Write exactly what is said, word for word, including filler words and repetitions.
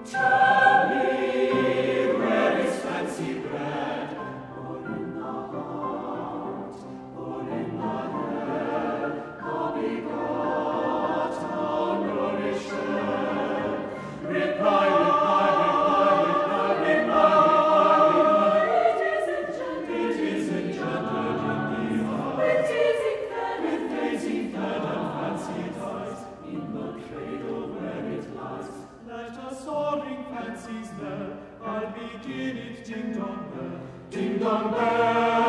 Tell me, where is fancy bred? Or in the heart, or in the head, how begot, how nourished? Reply, reply, reply, reply, reply, reply. It is engendered in the heart, with gazing fed and fancied eyes, in the cradle where it lies. Let us soaring fancies there, I'll begin it, ding-dong bell, ding-dong bell.